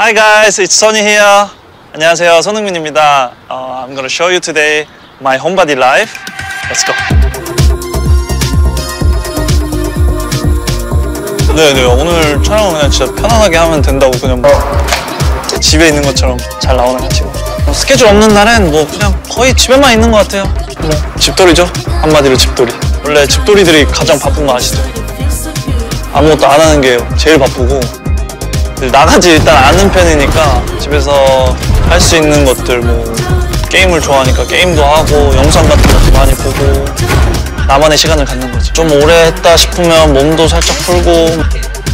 Hi guys, it's Sonny here. 안녕하세요, 손흥민입니다. I'm gonna show you today my homebody life. Let's go. 네, 오늘 촬영은 그냥 진짜 편안하게 하면 된다고 그냥 집에 있는 것처럼 잘 나오는 것 같아요. 스케줄 없는 날엔 뭐 그냥 거의 집에만 있는 것 같아요. 집돌이죠? 한마디로 집돌이. 원래 집돌이들이 가장 바쁜 거 아시죠? 아무것도 안 하는 게 제일 바쁘고 나가지 일단 않는 편이니까 집에서 할 수 있는 것들 뭐 게임을 좋아하니까 게임도 하고 영상 같은 것도 많이 보고 나만의 시간을 갖는 거지. 좀 오래 했다 싶으면 몸도 살짝 풀고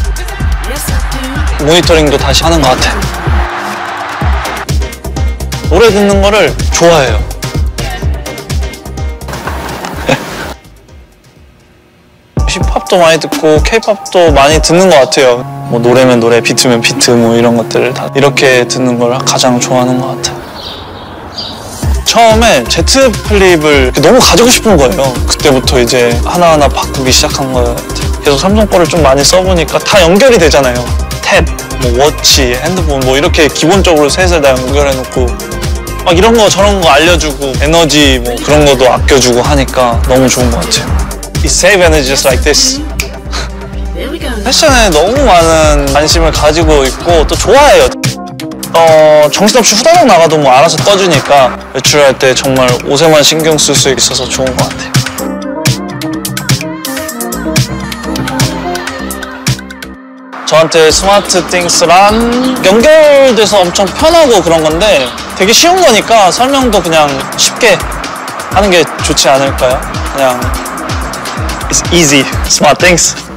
모니터링도 다시 하는 것 같아. 노래 듣는 거를 좋아해요. 힙합도 많이 듣고 케이팝도 많이 듣는 것 같아요. 뭐 노래면 노래, 비트면 비트 뭐 이런 것들을 다 이렇게 듣는 걸 가장 좋아하는 것 같아요. 처음에 Z 플립을 너무 가지고 싶은 거예요. 그때부터 이제 하나하나 바꾸기 시작한 거 같아요. 계속 삼성 거를 좀 많이 써보니까 다 연결이 되잖아요. 탭, 뭐 워치, 핸드폰 뭐 이렇게 기본적으로 셋을 다 연결해놓고 막 이런 거 저런 거 알려주고 에너지 뭐 그런 것도 아껴주고 하니까 너무 좋은 것 같아요. It save energy just like this. 패션에 너무 많은 관심을 가지고 있고 또 좋아해요. 정신없이 후다닥 나가도 뭐 알아서 떠주니까 외출할 때 정말 옷에만 신경 쓸 수 있어서 좋은 것 같아요. 저한테 스마트 띵스란 연결돼서 엄청 편하고 그런 건데 되게 쉬운 거니까 설명도 그냥 쉽게 하는 게 좋지 않을까요? 그냥 It's easy, smart things.